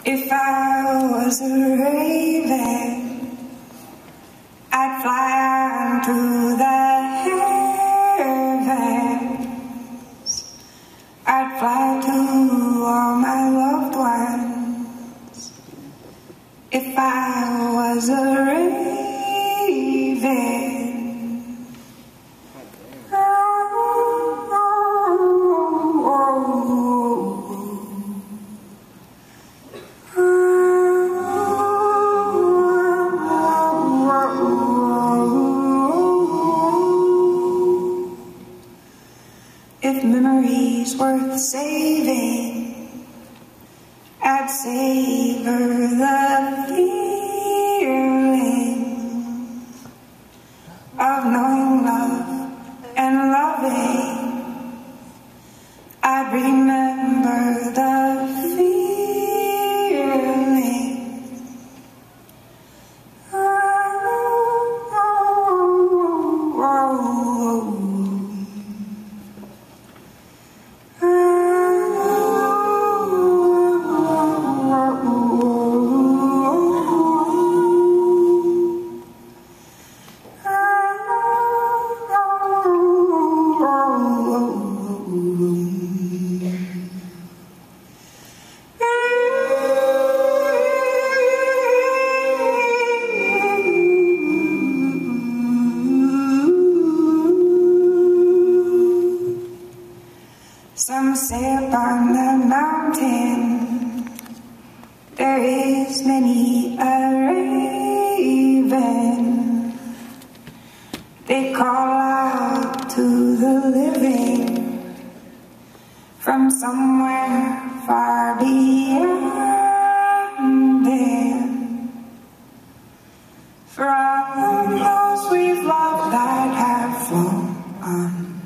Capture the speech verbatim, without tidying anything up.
If I was a raven, I'd fly out through the heavens. I'd fly to all my loved ones. If I was a raven, if memories worth saving, I'd savor the feeling of knowing love and loving. I'd remember the feeling. Oh, oh, oh, oh. Some say upon the mountain there is many a raven. They call out to the living from somewhere far beyond them. From those we've loved that have flown on.